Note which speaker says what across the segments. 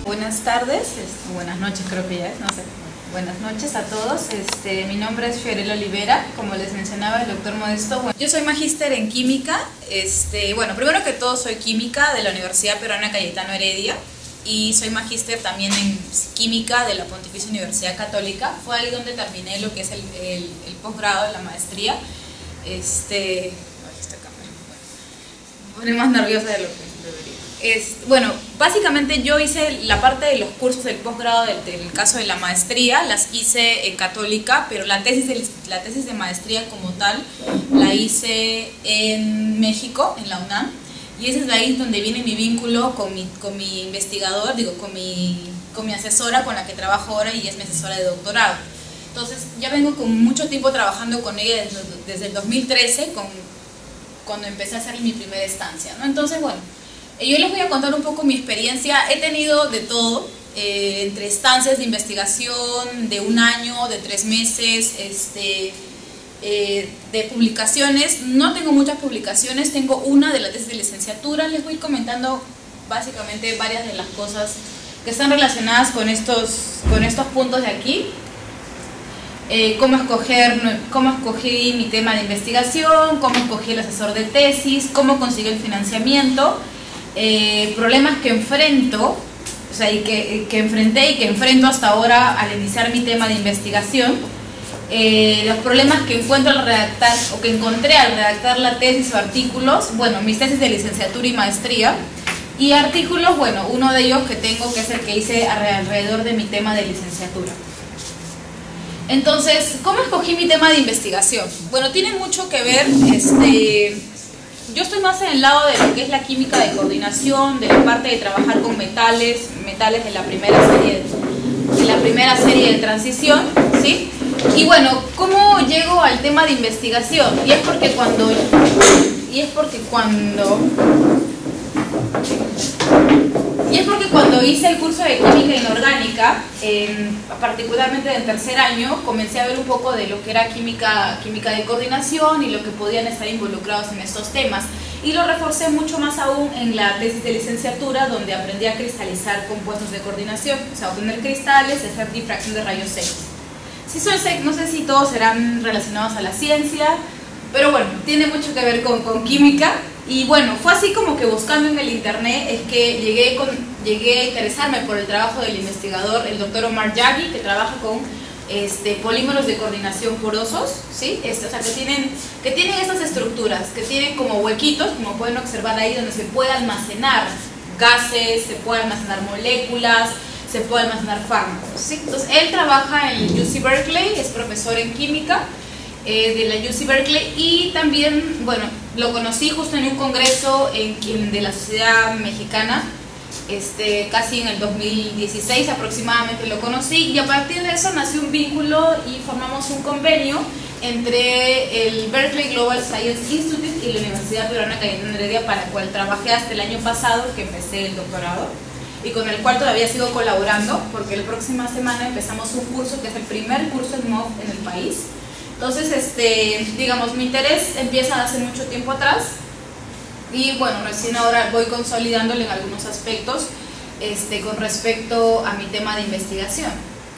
Speaker 1: buenas tardes, buenas noches creo que ya es, no sé. Buenas noches a todos, mi nombre es Fiorella Olivera, como les mencionaba el doctor Modesto. Bueno, yo soy magíster en química, bueno, primero que todo soy química de la Universidad Peruana Cayetano Heredia y soy magíster también en química de la Pontificia Universidad Católica. Fue ahí donde terminé lo que es el posgrado de la maestría. Ay, esta cámara, me pone más nerviosa de lo que debería. Bueno, básicamente yo hice la parte de los cursos del posgrado del caso de la maestría, las hice en Católica, pero la tesis de maestría como tal la hice en México, en la UNAM, y ese es de ahí donde viene mi vínculo con mi investigador, con mi asesora con la que trabajo ahora y es mi asesora de doctorado. Entonces ya vengo con mucho tiempo trabajando con ella desde el 2013, cuando empecé a hacer mi primera estancia, ¿no? Entonces, bueno, yo les voy a contar un poco mi experiencia. He tenido de todo, entre estancias de investigación de 1 año, de 3 meses, de publicaciones. No tengo muchas publicaciones, tengo una de la tesis de licenciatura. Les voy a básicamente varias de las cosas que están relacionadas con estos puntos de aquí. Cómo escogí mi tema de investigación, cómo escogí el asesor de tesis, cómo conseguí el financiamiento, problemas que enfrento, o sea, y que enfrenté y que enfrento hasta ahora al iniciar mi tema de investigación, los problemas que encuentro al redactar o que encontré al redactar la tesis o artículos, bueno, mis tesis de licenciatura y maestría, y artículos, bueno, uno de ellos que tengo, que es el que hice alrededor de mi tema de licenciatura. Entonces, ¿cómo escogí mi tema de investigación? Bueno, tiene mucho que ver, yo estoy más en el lado de lo que es la química de coordinación, de la parte de trabajar con metales de la primera serie de transición, ¿sí? Y bueno, ¿cómo llego al tema de investigación? Y es porque cuando hice el curso de química inorgánica, particularmente en tercer año, comencé a ver un poco de lo que era química de coordinación y lo que podían estar involucrados en estos temas. Y lo reforcé mucho más aún en la tesis de licenciatura, donde aprendí a cristalizar compuestos de coordinación, o sea, obtener cristales y hacer difracción de rayos X. No sé si todos serán relacionados a la ciencia, pero bueno, tiene mucho que ver con química. Y bueno, fue así como que buscando en el internet es que llegué a interesarme por el trabajo del investigador, el doctor Omar Yaghi, que trabaja con polímeros de coordinación porosos, ¿sí? O sea, que tienen estas estructuras, que tienen como huequitos, como pueden observar ahí, donde se puede almacenar gases, se puede almacenar moléculas, se puede almacenar fármacos, ¿sí? Entonces, él trabaja en UC Berkeley, es profesor en química de la UC Berkeley, y también, bueno, lo conocí justo en un congreso de la Sociedad Mexicana, casi en el 2016 aproximadamente lo conocí, y a partir de eso nació un vínculo y formamos un convenio entre el Berkeley Global Science Institute y la Universidad Peruana Cayetano Heredia, para el cual trabajé hasta el año pasado que empecé el doctorado, y con el cual todavía sigo colaborando, porque la próxima semana empezamos un curso que es el primer curso en MOF en el país. Entonces, digamos, mi interés empieza hace mucho tiempo atrás y bueno, recién ahora voy consolidándole en algunos aspectos con respecto a mi tema de investigación.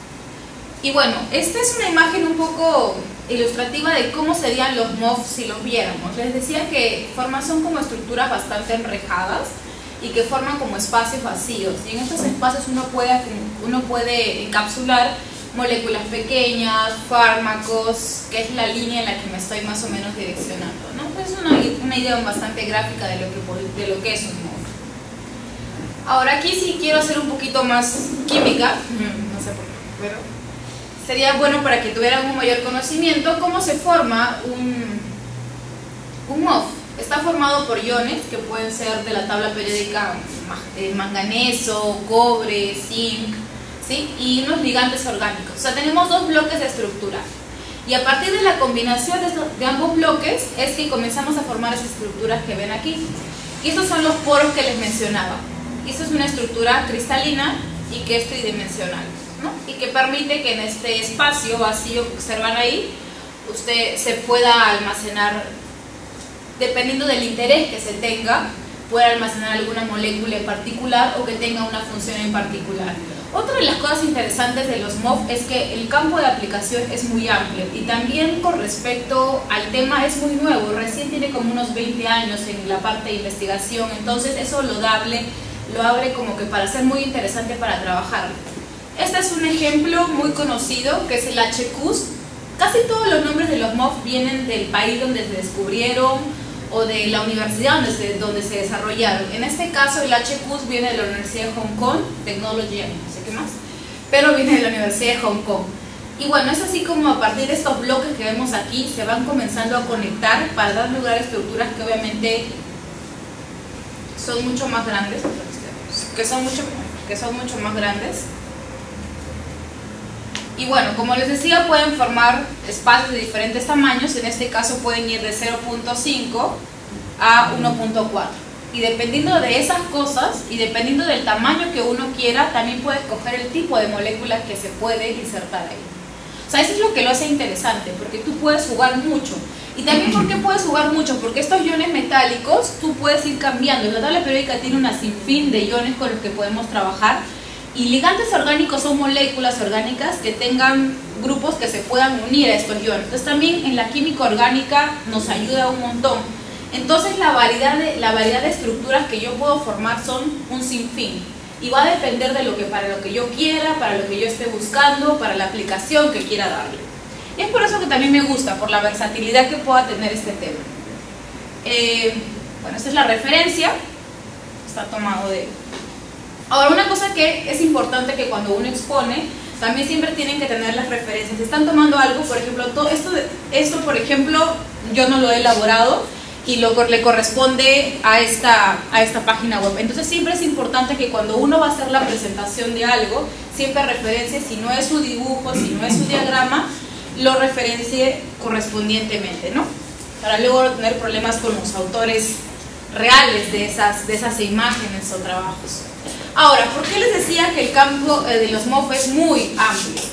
Speaker 1: Y bueno, esta es una imagen un poco ilustrativa de cómo serían los MOF si los viéramos. Les decía que son como estructuras bastante enrejadas y que forman como espacios vacíos, y en estos espacios uno puede encapsular moléculas pequeñas, fármacos, que es la línea en la que me estoy más o menos direccionando, ¿no? Es una idea bastante gráfica de lo que es un MOF. Ahora aquí sí quiero hacer un poquito más química, no sé por qué, pero sería bueno para que tuvieran un mayor conocimiento cómo se forma un MOF. Está formado por iones que pueden ser de la tabla periódica, manganeso, cobre, zinc, ¿sí? Y unos ligantes orgánicos. O sea, tenemos 2 bloques de estructura. Y a partir de la combinación de ambos bloques es que comenzamos a formar esas estructuras que ven aquí. Y estos son los poros que les mencionaba. Y esto es una estructura cristalina y que es tridimensional, ¿no? Y que permite que en este espacio vacío que observan ahí, usted se pueda almacenar, dependiendo del interés que se tenga, pueda almacenar alguna molécula en particular o que tenga una función en particular. Otra de las cosas interesantes de los MOF es que el campo de aplicación es muy amplio y también con respecto al tema es muy nuevo, recién tiene como unos 20 años en la parte de investigación, entonces eso lo abre como que para ser muy interesante para trabajar. Este es un ejemplo muy conocido que es el HQs. Casi todos los nombres de los MOF vienen del país donde se descubrieron o de la universidad donde se desarrollaron. En este caso el HQs viene de la Universidad de Hong Kong, Technology, no sé qué más, pero viene de la Universidad de Hong Kong. Y bueno, es así como a partir de estos bloques que vemos aquí se van comenzando a conectar para dar lugar a estructuras que obviamente son mucho más grandes, que son mucho más grandes. Y bueno, como les decía, pueden formar espacios de diferentes tamaños, en este caso pueden ir de 0.5 a 1.4. Y dependiendo de esas cosas y dependiendo del tamaño que uno quiera, también puede escoger el tipo de moléculas que se puede insertar ahí. O sea, eso es lo que lo hace interesante, porque tú puedes jugar mucho. Y también, ¿por qué puedes jugar mucho? Porque estos iones metálicos tú puedes ir cambiando. La tabla periódica tiene una sinfín de iones con los que podemos trabajar. Y ligantes orgánicos son moléculas orgánicas que tengan grupos que se puedan unir a estos iones. Entonces también en la química orgánica nos ayuda un montón. Entonces la variedad de estructuras que yo puedo formar son un sinfín. Y va a depender de para lo que yo quiera, para lo que yo esté buscando, para la aplicación que quiera darle. Y es por eso que también me gusta, por la versatilidad que pueda tener este tema. Bueno, esta es la referencia. Está tomado de... Ahora, una cosa que es importante que cuando uno expone, también siempre tienen que tener las referencias. Si están tomando algo, por ejemplo, esto por ejemplo, yo no lo he elaborado y le corresponde a esta página web. Entonces siempre es importante que cuando uno va a hacer la presentación de algo, siempre referencie, si no es su dibujo, si no es su diagrama, lo referencie correspondientemente, ¿no? Para luego no tener problemas con los autores reales de esas imágenes o trabajos. Ahora, ¿por qué les decía que el campo de los MOF es muy amplio?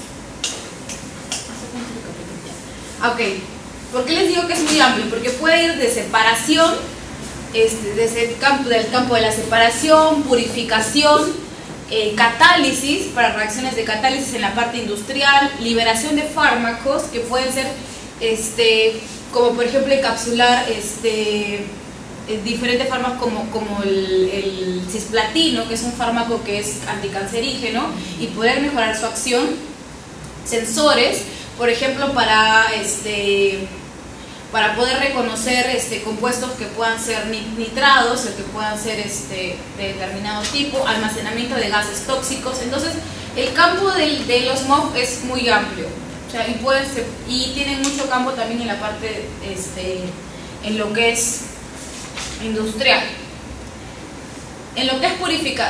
Speaker 1: Ok, ¿por qué les digo que es muy amplio? Porque puede ir de separación, desde el campo de la separación, purificación, catálisis, para reacciones de catálisis en la parte industrial, liberación de fármacos, que pueden ser, como por ejemplo encapsular, diferentes fármacos como el cisplatino, que es un fármaco que es anticancerígeno, y poder mejorar su acción. Sensores, por ejemplo, para poder reconocer compuestos que puedan ser nitrados o que puedan ser de determinado tipo, almacenamiento de gases tóxicos. Entonces el campo de los MOF es muy amplio, o sea, y tienen mucho campo también en la parte en lo que es industrial. En lo que es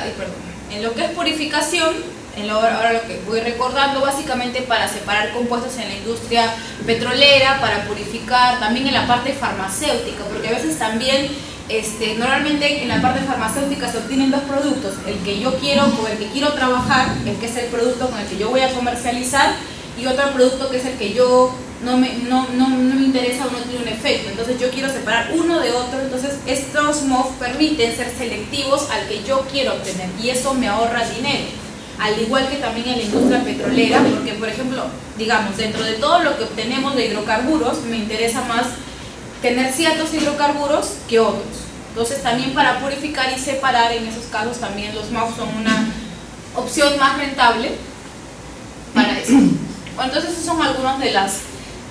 Speaker 1: purificación, ahora lo que voy recordando, básicamente para separar compuestos en la industria petrolera, para purificar, también en la parte farmacéutica, porque a veces también, normalmente en la parte farmacéutica se obtienen dos productos, el que yo quiero, con el que quiero trabajar, el que es el producto con el que yo voy a comercializar, y otro producto que es el que yo no me interesa o no tiene un efecto. Entonces yo quiero separar uno de otro. Entonces estos MOF permiten ser selectivos al que yo quiero obtener y eso me ahorra dinero, al igual que también en la industria petrolera, porque por ejemplo, digamos, dentro de todo lo que obtenemos de hidrocarburos, me interesa más tener ciertos hidrocarburos que otros. Entonces también para purificar y separar, en esos casos también los MOF son una opción más rentable para eso. Bueno, entonces esos son algunos de las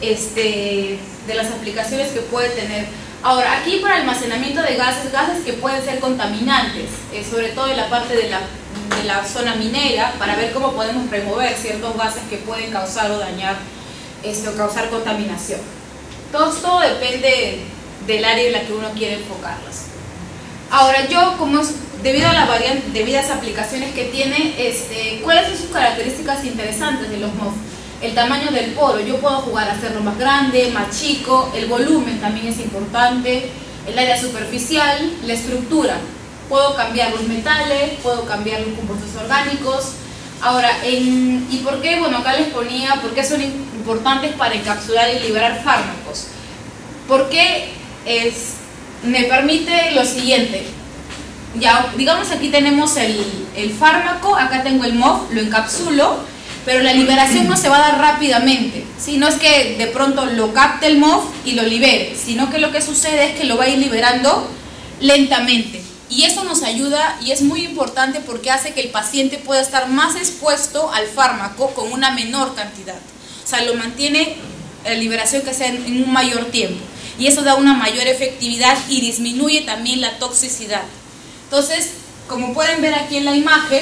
Speaker 1: aplicaciones que puede tener. Ahora, aquí para almacenamiento de gases que pueden ser contaminantes, sobre todo en la parte de la zona minera, para ver cómo podemos remover ciertos gases que pueden causar o dañar, o causar contaminación. Todo depende del área en la que uno quiere enfocarlas. Ahora, debido a las aplicaciones que tiene, ¿cuáles son sus características interesantes de los MOF? El tamaño del poro, yo puedo jugar a hacerlo más grande, más chico, el volumen también es importante, el área superficial, la estructura, puedo cambiar los metales, puedo cambiar los compuestos orgánicos. Ahora, ¿y por qué? Bueno, acá les ponía por qué son importantes para encapsular y liberar fármacos. Porque me permite lo siguiente, ya, digamos aquí tenemos el fármaco, acá tengo el MOF, lo encapsulo, pero la liberación no se va a dar rápidamente, ¿sí? No es que de pronto lo capte el MOF y lo libere, sino que lo que sucede es que lo va a ir liberando lentamente. Y eso nos ayuda y es muy importante porque hace que el paciente pueda estar más expuesto al fármaco con una menor cantidad. O sea, lo mantiene la liberación que sea en un mayor tiempo. Y eso da una mayor efectividad y disminuye también la toxicidad. Entonces, como pueden ver aquí en la imagen,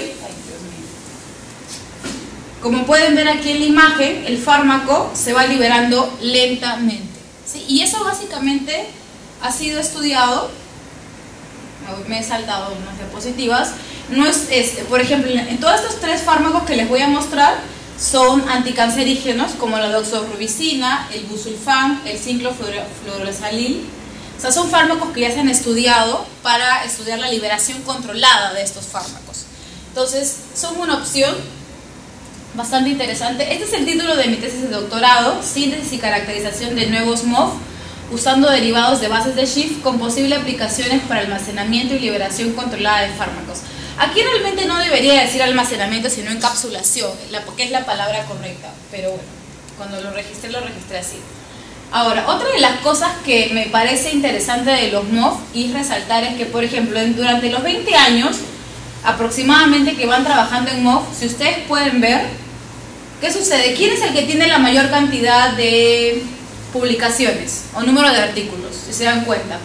Speaker 1: el fármaco se va liberando lentamente, ¿sí? Y eso básicamente ha sido estudiado, me he saltado unas diapositivas, por ejemplo, en todos estos 3 fármacos que les voy a mostrar son anticancerígenos como la doxorubicina, el busulfán, el cinclofluorosalil. O sea, son fármacos que ya se han estudiado para estudiar la liberación controlada de estos fármacos. Entonces, son una opción bastante interesante. Este es el título de mi tesis de doctorado, síntesis y caracterización de nuevos MOF, usando derivados de bases de Schiff con posibles aplicaciones para almacenamiento y liberación controlada de fármacos. Aquí realmente no debería decir almacenamiento, sino encapsulación, porque es la palabra correcta, pero bueno, cuando lo registré así. Ahora, otra de las cosas que me parece interesante de los MOF y resaltar es que, por ejemplo, durante los 20 años aproximadamente que van trabajando en MOF, si ustedes pueden ver, ¿qué sucede? ¿Quién es el que tiene la mayor cantidad de publicaciones o número de artículos, si se dan cuenta?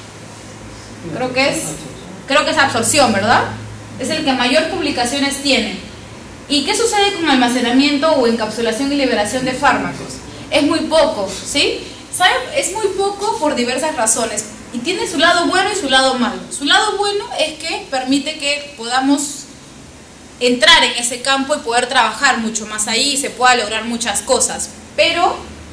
Speaker 1: Creo que es absorción, ¿verdad? Es el que mayor publicaciones tiene. ¿Y qué sucede con almacenamiento o encapsulación y liberación de fármacos? Es muy poco, ¿sí? ¿Saben? Es muy poco por diversas razones. Y tiene su lado bueno y su lado malo. Su lado bueno es que permite que podamos entrar en ese campo y poder trabajar mucho más ahí y se pueda lograr muchas cosas. Pero,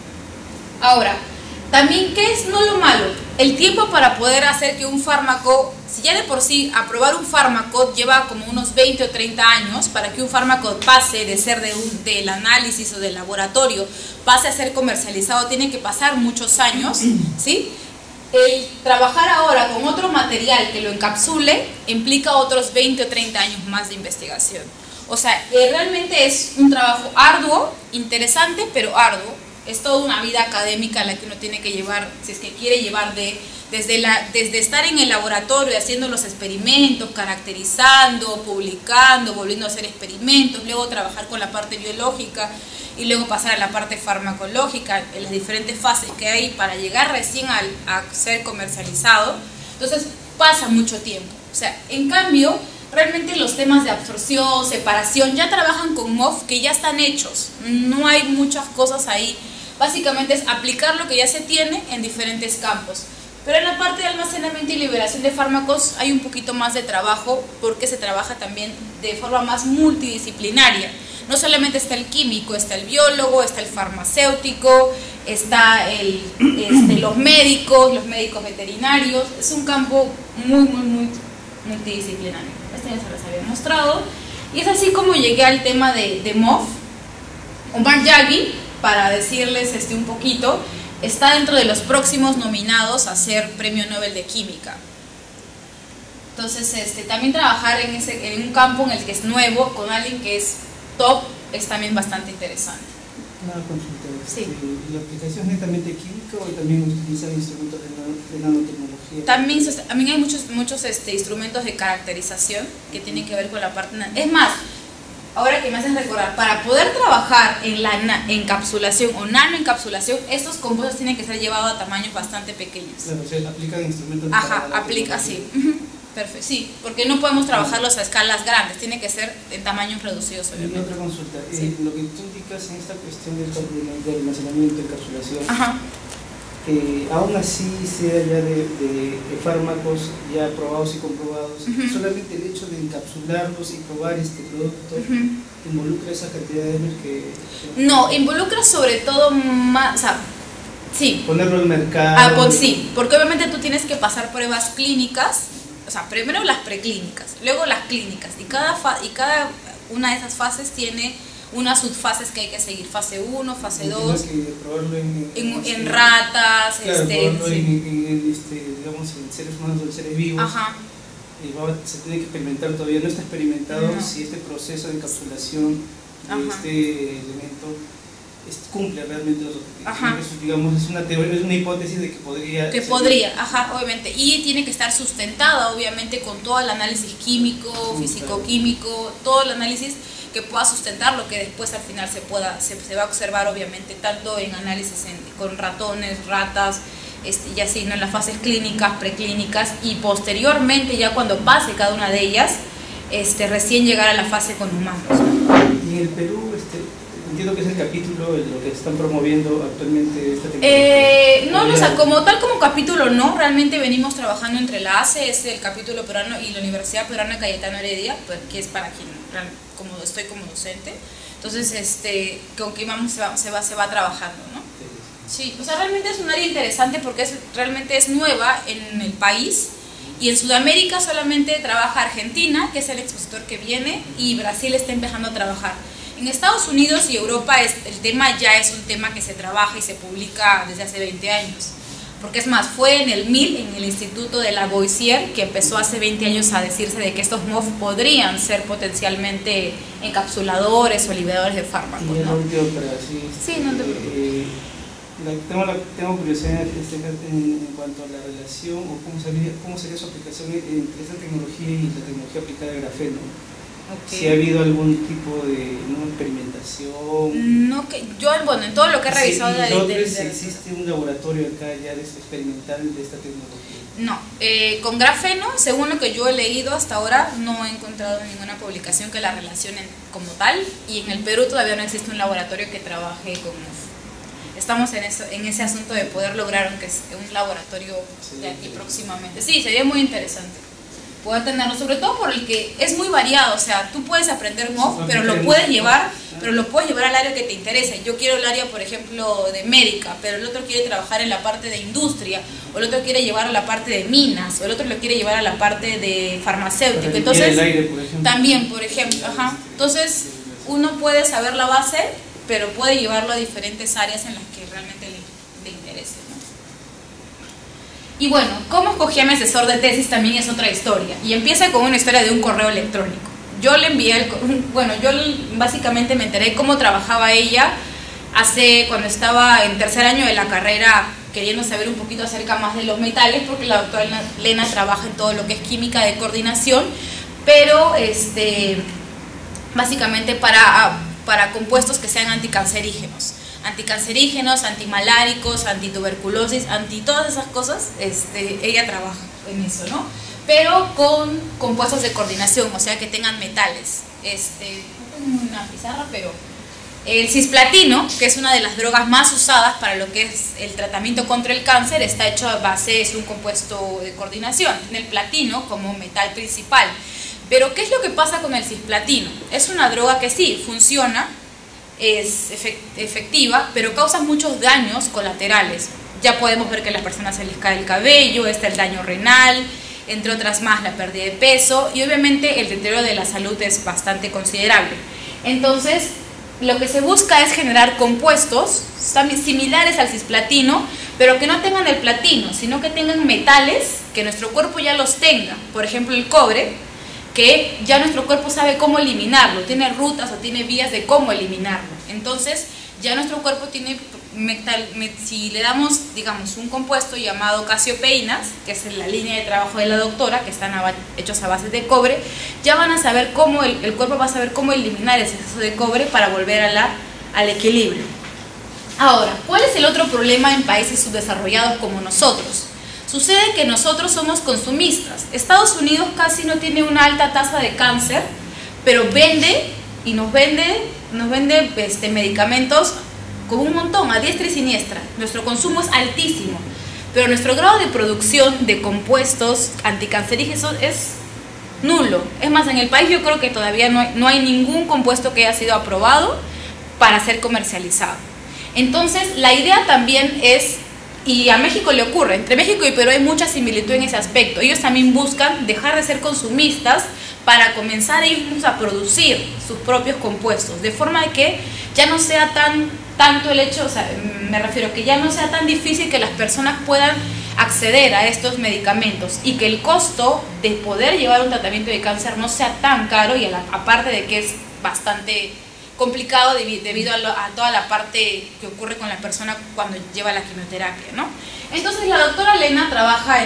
Speaker 1: ahora, también, ¿qué es no lo malo? El tiempo para poder hacer que un fármaco, si ya de por sí aprobar un fármaco lleva como unos 20 o 30 años, para que un fármaco pase de ser del análisis o del laboratorio, pase a ser comercializado, tiene que pasar muchos años, ¿sí? El trabajar ahora con otro material que lo encapsule implica otros 20 o 30 años más de investigación. O sea, realmente es un trabajo arduo, interesante, pero arduo. Es toda una vida académica la que uno tiene que llevar, si es que quiere llevar desde estar en el laboratorio haciendo los experimentos, caracterizando, publicando, volviendo a hacer experimentos, luego trabajar con la parte biológica y luego pasar a la parte farmacológica, en las diferentes fases que hay para llegar recién a ser comercializado. Entonces pasa mucho tiempo. O sea, en cambio, realmente los temas de absorción, separación, ya trabajan con MOF que ya están hechos. No hay muchas cosas ahí. Básicamente es aplicar lo que ya se tiene en diferentes campos. Pero en la parte de almacenamiento y liberación de fármacos hay un poquito más de trabajo porque se trabaja también de forma más multidisciplinaria. No solamente está el químico, está el biólogo, está el farmacéutico, está los médicos veterinarios. Es un campo muy multidisciplinario. Este ya se los había mostrado. Y es así como llegué al tema de MOF. Omar Yaghi, para decirles un poquito, está dentro de los próximos nominados a ser Premio Nobel de Química. Entonces, también trabajar en un campo en el que es nuevo, con alguien que es top, es también bastante interesante.
Speaker 2: Una consulta.
Speaker 1: Sí.
Speaker 2: ¿La aplicación es netamente química o también utilizan instrumentos de nanotecnología?
Speaker 1: También hay muchos instrumentos de caracterización que tienen que ver con la parte... Es más, ahora que me haces recordar, para poder trabajar en la encapsulación o nanoencapsulación, estos compuestos tienen que ser llevados a tamaños bastante pequeños.
Speaker 2: Claro, o sea, aplican instrumentos de
Speaker 1: aplica, sí. Perfecto, sí, porque no podemos trabajarlos a escalas grandes, tiene que ser en tamaños reducidos.
Speaker 2: Y otra consulta,
Speaker 1: sí.
Speaker 2: Lo que tú indicas en esta cuestión del almacenamiento, encapsulación,
Speaker 1: Ajá.
Speaker 2: Aún así sea ya de fármacos ya probados y comprobados, solamente el hecho de encapsularlos y probar este producto involucra esa cantidad de años que...
Speaker 1: No, involucra sobre todo más, o sea, sí.
Speaker 2: Ponerlo en mercado.
Speaker 1: Sí, porque obviamente tú tienes que pasar pruebas clínicas, o sea, primero las preclínicas, luego las clínicas, y cada una de esas fases tiene unas subfases que hay que seguir, fase 1, fase 2,
Speaker 2: probarlo
Speaker 1: en ratas,
Speaker 2: claro, probarlo digamos, en seres humanos o en seres vivos.
Speaker 1: Ajá.
Speaker 2: se tiene que experimentar todavía, no está experimentado si este proceso de encapsulación de este elemento cumple realmente los objetivos. Eso, digamos, es una teoría, es una hipótesis de que podría...
Speaker 1: Obviamente, y tiene que estar sustentada, obviamente, con todo el análisis químico, físico-químico, todo el análisis que pueda sustentar lo que después al final se va a observar, obviamente, tanto en análisis con ratones, ratas, y así, ¿no? En las fases clínicas, preclínicas, y posteriormente, ya cuando pase cada una de ellas, recién llegar a la fase con humanos, ¿no?
Speaker 2: Y en el Perú, entiendo que es el capítulo de lo que están promoviendo actualmente esta tecnología.
Speaker 1: Como capítulo no, realmente venimos trabajando entre la ACS, el capítulo peruano, y la Universidad Peruana Cayetano Heredia, pues, que es para quien estoy como docente. Entonces, con que se va trabajando, ¿no? Sí, o sea, realmente es un área interesante porque realmente es nueva en el país, y en Sudamérica solamente trabaja Argentina, que es el expositor que viene, y Brasil está empezando a trabajar. En Estados Unidos y Europa el tema ya es un tema que se trabaja y se publica desde hace 20 años. Porque es más, fue en el MIL, en el Instituto de Lavoisier, que empezó hace 20 años a decirse de que estos MOF podrían ser potencialmente encapsuladores o liberadores de fármacos,
Speaker 2: ¿no? Tengo curiosidad en cuanto a la relación o cómo sería su aplicación entre esta tecnología y la tecnología aplicada de grafeno. Si ha habido algún tipo de experimentación.
Speaker 1: En todo lo que he revisado
Speaker 2: de Londres, ¿existe un laboratorio acá ya experimental de esta tecnología?
Speaker 1: No, con grafeno, según lo que yo he leído hasta ahora, no he encontrado ninguna publicación que la relacionen como tal, y en el Perú todavía no existe un laboratorio que trabaje con MOF. Estamos en ese asunto de poder lograr un laboratorio de aquí próximamente. Sí, sería muy interesante poder tenerlo, sobre todo por el que es muy variado. O sea, tú puedes aprender MOF, pero lo puedes llevar al área que te interesa. Yo quiero el área, por ejemplo, de médica, pero el otro quiere trabajar en la parte de industria, o el otro quiere llevar a la parte de minas, o el otro lo quiere llevar a la parte de farmacéutico. Entonces,
Speaker 2: el aire, por ejemplo.
Speaker 1: También, por ejemplo, entonces uno puede saber la base, pero puede llevarlo a diferentes áreas en las que realmente le interese, ¿no? Y bueno, cómo escogí a mi asesor de tesis también es otra historia, y empieza con una historia de un correo electrónico. Yo le envié, yo básicamente me enteré cómo trabajaba ella cuando estaba en tercer año de la carrera, queriendo saber un poquito acerca más de los metales, porque la doctora Lena trabaja en todo lo que es química de coordinación, pero básicamente para compuestos que sean anticancerígenos, antimaláricos, antituberculosis, todas esas cosas. Ella trabaja en eso, ¿no? Pero con compuestos de coordinación, o sea, que tengan metales. No tengo una pizarra, pero el cisplatino, que es una de las drogas más usadas para lo que es el tratamiento contra el cáncer, está hecho a base, es un compuesto de coordinación, tiene el platino como metal principal. Pero ¿qué es lo que pasa con el cisplatino? Es una droga que sí, funciona, es efectiva, pero causa muchos daños colaterales. Ya podemos ver que a las personas se les cae el cabello, está el daño renal, entre otras más la pérdida de peso, y obviamente el deterioro de la salud es bastante considerable. Entonces, lo que se busca es generar compuestos similares al cisplatino, pero que no tengan el platino, sino que tengan metales que nuestro cuerpo ya los tenga. Por ejemplo, el cobre, que ya nuestro cuerpo sabe cómo eliminarlo, tiene rutas o tiene vías de cómo eliminarlo. Entonces, ya nuestro cuerpo tiene metal, si le damos, digamos, un compuesto llamado casiopeínas, que es la línea de trabajo de la doctora, que están hechos a base de cobre, ya van a saber cómo, el cuerpo va a saber cómo eliminar ese exceso de cobre para volver al equilibrio. Ahora, ¿cuál es el otro problema en países subdesarrollados como nosotros? Sucede que nosotros somos consumistas. Estados Unidos casi no tiene una alta tasa de cáncer, pero nos vende medicamentos con un montón, a diestra y siniestra. Nuestro consumo es altísimo, pero nuestro grado de producción de compuestos anticancerígenos es nulo. Es más, en el país yo creo que todavía no hay ningún compuesto que haya sido aprobado para ser comercializado. Entonces, la idea también es, y a México le ocurre, entre México y Perú hay mucha similitud en ese aspecto. Ellos también buscan dejar de ser consumistas para comenzar ellos a producir sus propios compuestos, de forma de que ya no sea tanto el hecho, o sea, me refiero que ya no sea tan difícil que las personas puedan acceder a estos medicamentos y que el costo de poder llevar un tratamiento de cáncer no sea tan caro, y aparte de que es bastante complicado debido a toda la parte que ocurre con la persona cuando lleva la quimioterapia, ¿no? Entonces la doctora Lena trabaja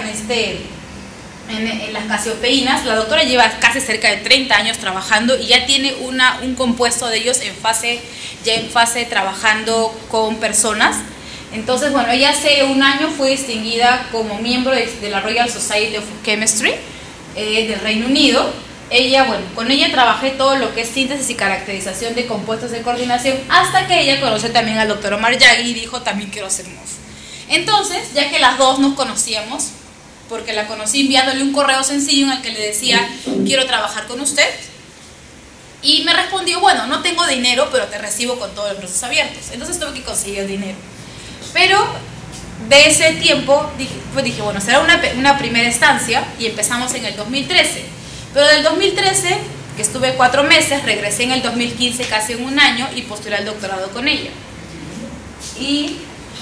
Speaker 1: en las casiopeínas. La doctora lleva casi cerca de 30 años trabajando y ya tiene un compuesto de ellos en fase trabajando con personas. Entonces, bueno, ella hace un año fue distinguida como miembro de la Royal Society of Chemistry del Reino Unido. Ella, bueno, con ella trabajé todo lo que es síntesis y caracterización de compuestos de coordinación, hasta que ella conoció también al doctor Omar Yagui y dijo, también quiero hacer MOF. Entonces, ya que las dos nos conocíamos, porque la conocí enviándole un correo sencillo en el que le decía, quiero trabajar con usted, y me respondió, bueno, no tengo dinero, pero te recibo con todos los brazos abiertos. Entonces tuve que conseguir el dinero. Pero de ese tiempo dije, bueno, será una primera estancia, y empezamos en el 2013. Pero del 2013, que estuve 4 meses, regresé en el 2015 casi en un año y postulé al doctorado con ella. Y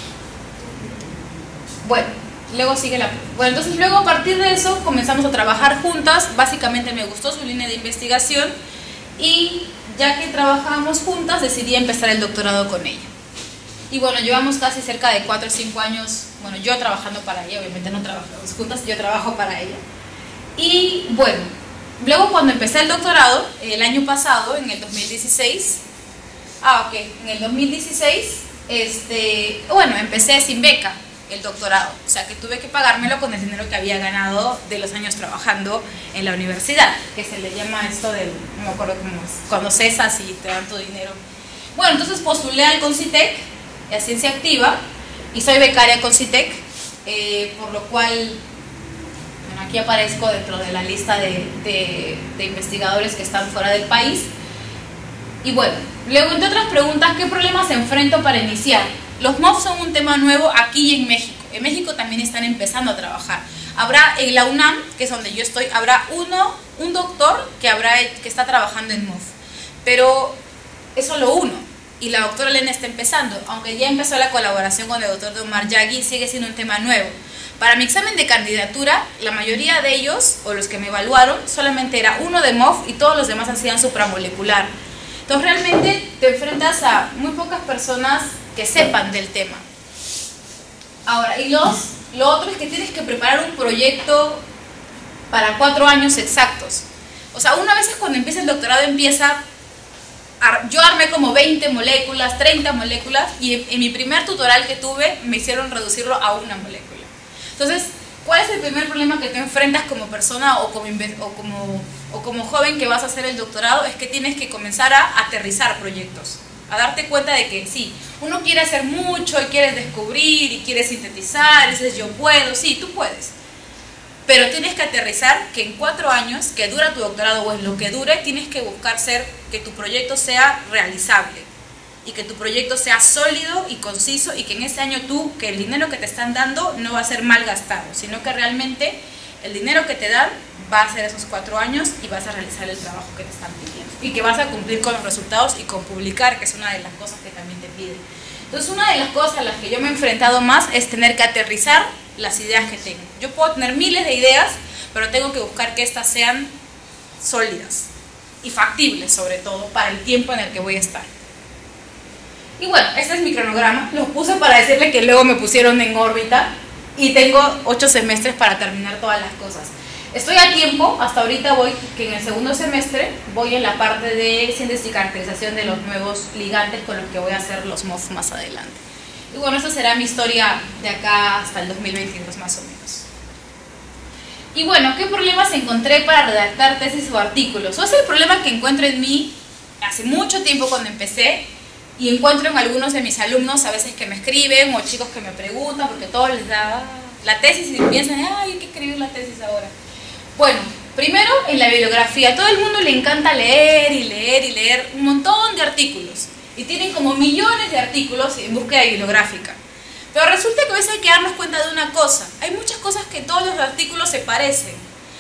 Speaker 1: bueno, luego sigue entonces luego a partir de eso comenzamos a trabajar juntas. Básicamente me gustó su línea de investigación y ya que trabajábamos juntas decidí empezar el doctorado con ella. Y bueno, llevamos casi cerca de 4 o 5 años, bueno, yo trabajando para ella, obviamente no trabajamos juntas, yo trabajo para ella. Y bueno, luego cuando empecé el doctorado, el año pasado, en el 2016, en el 2016, bueno, empecé sin beca el doctorado, o sea que tuve que pagármelo con el dinero que había ganado de los años trabajando en la universidad, que se le llama esto del, no me acuerdo cómo es, cuando cesas y te dan tu dinero. Bueno, entonces postulé al CONCITEC, a Ciencia Activa, y soy becaria CONCITEC, por lo cual, bueno, aquí aparezco dentro de la lista de investigadores que están fuera del país. Y bueno, luego entre otras preguntas, ¿qué problemas enfrento para iniciar? Los MOF son un tema nuevo aquí y en México. En México también están empezando a trabajar. Habrá en la UNAM, que es donde yo estoy, habrá un doctor que está trabajando en MOF. Pero es solo uno. Y la doctora Lena está empezando. Aunque ya empezó la colaboración con el doctor Omar Yagui, sigue siendo un tema nuevo. Para mi examen de candidatura, la mayoría de ellos, o los que me evaluaron, solamente era uno de MOF y todos los demás hacían supramolecular. Entonces realmente te enfrentas a muy pocas personas que sepan del tema. Ahora, y lo otro es que tienes que preparar un proyecto para 4 años exactos. O sea, una vez cuando empieza el doctorado yo armé como 20 moléculas, 30 moléculas, y en mi primer tutorial que tuve me hicieron reducirlo a una molécula. Entonces, ¿cuál es el primer problema que te enfrentas como persona o como joven que vas a hacer el doctorado? Es que tienes que comenzar a aterrizar proyectos, a darte cuenta de que sí, uno quiere hacer mucho y quiere descubrir y quiere sintetizar, y dices yo puedo, sí, tú puedes. Pero tienes que aterrizar que en 4 años, que dura tu doctorado o en lo que dure, tienes que buscar que tu proyecto sea realizable y que tu proyecto sea sólido y conciso, y que en ese año que el dinero que te están dando no va a ser mal gastado, sino que realmente el dinero que te dan va a ser esos 4 años y vas a realizar el trabajo que te están pidiendo y que vas a cumplir con los resultados y con publicar, que es una de las cosas que también te piden. Entonces, una de las cosas a las que yo me he enfrentado más es tener que aterrizar las ideas que tengo. Yo puedo tener miles de ideas, pero tengo que buscar que estas sean sólidas y factibles, sobre todo para el tiempo en el que voy a estar. Y bueno, este es mi cronograma. Lo puse para decirle que luego me pusieron en órbita y tengo 8 semestres para terminar todas las cosas. Estoy a tiempo, hasta ahorita que en el segundo semestre voy en la parte de síntesis y caracterización de los nuevos ligantes con los que voy a hacer los MOF más adelante. Y bueno, esa será mi historia de acá hasta el 2022 más o menos. Y bueno, ¿qué problemas encontré para redactar tesis o artículos? O es el problema que encuentro en mí hace mucho tiempo cuando empecé, y encuentro en algunos de mis alumnos a veces que me escriben o chicos que me preguntan, porque todo les da la tesis y piensan, ay, hay que escribir la tesis ahora. Bueno, primero en la bibliografía, a todo el mundo le encanta leer y leer y leer un montón de artículos, y tienen como millones de artículos en búsqueda bibliográfica. Pero resulta que a veces hay que darnos cuenta de una cosa: hay muchas cosas que todos los artículos se parecen,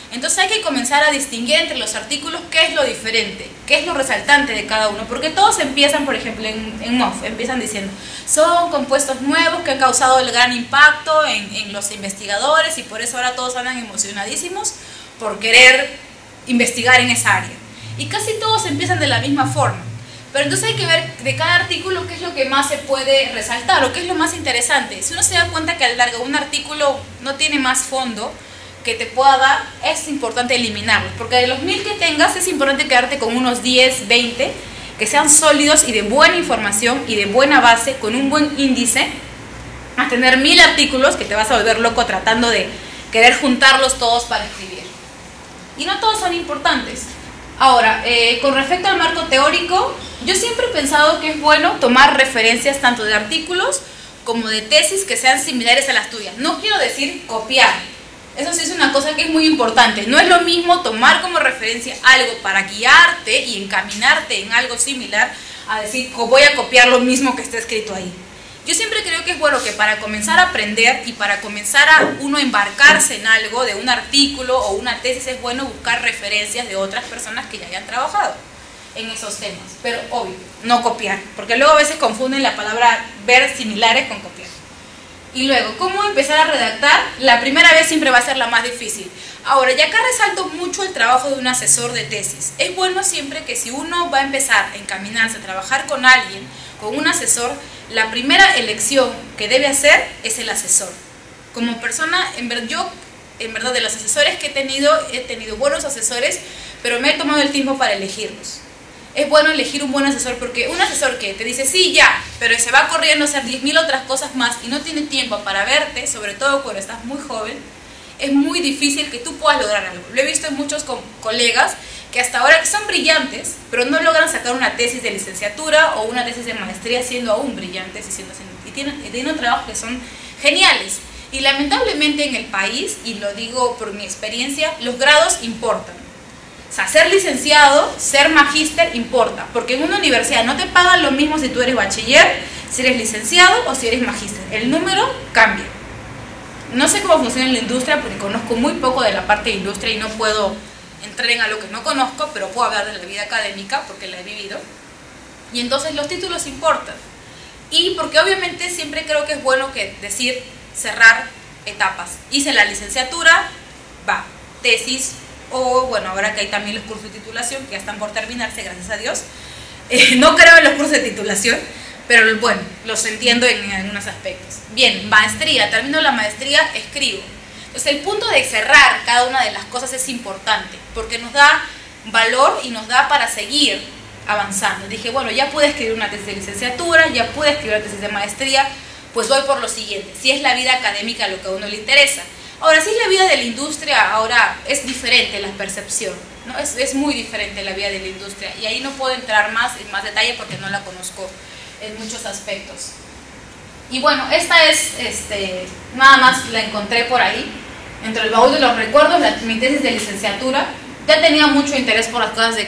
Speaker 1: Entonces hay que comenzar a distinguir entre los artículos qué es lo diferente, qué es lo resaltante de cada uno, porque todos empiezan, por ejemplo, en MOF, empiezan diciendo, son compuestos nuevos que han causado el gran impacto en los investigadores y por eso ahora todos andan emocionadísimos por querer investigar en esa área. Y casi todos empiezan de la misma forma. Pero entonces hay que ver de cada artículo qué es lo que más se puede resaltar o qué es lo más interesante. Si uno se da cuenta que a la larga un artículo no tiene más fondo que te pueda dar, es importante eliminarlos, porque de los 1000 que tengas es importante quedarte con unos 10, 20 que sean sólidos y de buena información y de buena base, con un buen índice, a tener 1000 artículos que te vas a volver loco tratando de querer juntarlos todos para escribir. Y no todos son importantes. Ahora, con respecto al marco teórico, yo siempre he pensado que es bueno tomar referencias tanto de artículos como de tesis que sean similares a las tuyas. No quiero decir copiar. Eso sí es una cosa que es muy importante. No es lo mismo tomar como referencia algo para guiarte y encaminarte en algo similar a decir, voy a copiar lo mismo que está escrito ahí. Yo siempre creo que es bueno que para comenzar a aprender y para comenzar a uno embarcarse en algo, de un artículo o una tesis, es bueno buscar referencias de otras personas que ya hayan trabajado en esos temas. Pero obvio, no copiar, porque luego a veces confunden la palabra ver similares con copiar. Y luego, ¿cómo empezar a redactar? La primera vez siempre va a ser la más difícil. Ahora, y acá resalto mucho el trabajo de un asesor de tesis. Es bueno siempre que si uno va a empezar a encaminarse a trabajar con alguien, con un asesor, la primera elección que debe hacer es el asesor. Como persona, yo, en verdad, de los asesores que he tenido buenos asesores, pero me he tomado el tiempo para elegirlos. Es bueno elegir un buen asesor, porque un asesor que te dice sí, ya, pero se va corriendo a hacer 10.000 otras cosas más y no tiene tiempo para verte, sobre todo cuando estás muy joven, es muy difícil que tú puedas lograr algo. Lo he visto en muchos colegas que hasta ahora son brillantes, pero no logran sacar una tesis de licenciatura o una tesis de maestría siendo aún brillantes y tienen trabajos que son geniales. Y lamentablemente en el país, y lo digo por mi experiencia, los grados importan. O sea, ser licenciado, ser magíster importa, porque en una universidad no te pagan lo mismo si tú eres bachiller, si eres licenciado o si eres magíster. El número cambia. No sé cómo funciona en la industria porque conozco muy poco de la parte de industria y no puedo entrar en algo que no conozco, pero puedo hablar de la vida académica porque la he vivido. Y entonces los títulos importan. Y porque obviamente siempre creo que es bueno decir cerrar etapas. Hice la licenciatura, va, tesis, o bueno, ahora que hay también los cursos de titulación que ya están por terminarse, gracias a Dios. No creo en los cursos de titulación, pero bueno, los entiendo en algunos aspectos. Bien, maestría, termino la maestría, escribo. Entonces el punto de cerrar cada una de las cosas es importante, porque nos da valor y nos da para seguir avanzando. Dije, bueno, ya pude escribir una tesis de licenciatura, ya pude escribir una tesis de maestría, pues voy por lo siguiente, si es la vida académica lo que a uno le interesa. Ahora, si es la vida de la industria, ahora es diferente la percepción, ¿no? Es muy diferente la vida de la industria y ahí no puedo entrar más en más detalle porque no la conozco en muchos aspectos. Y bueno, esta es, nada más la encontré por ahí, entre el baúl de los recuerdos, mi tesis de licenciatura. Ya tenía mucho interés por las cosas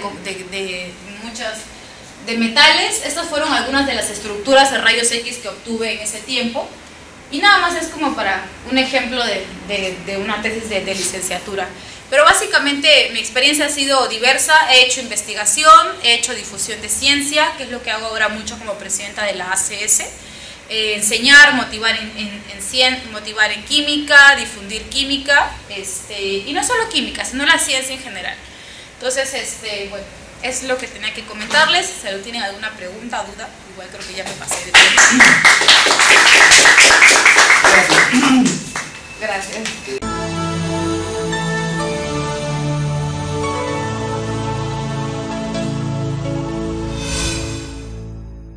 Speaker 1: de metales. Estas fueron algunas de las estructuras de rayos X que obtuve en ese tiempo. Y nada más es como para un ejemplo de una tesis de licenciatura. Pero básicamente mi experiencia ha sido diversa. He hecho investigación, he hecho difusión de ciencia, que es lo que hago ahora mucho como presidenta de la ACS. Enseñar, motivar motivar en química, difundir química, y no solo química, sino la ciencia en general. Entonces, bueno, es lo que tenía que comentarles. Si tienen alguna pregunta o duda, igual creo que ya me pasé de tiempo. Gracias.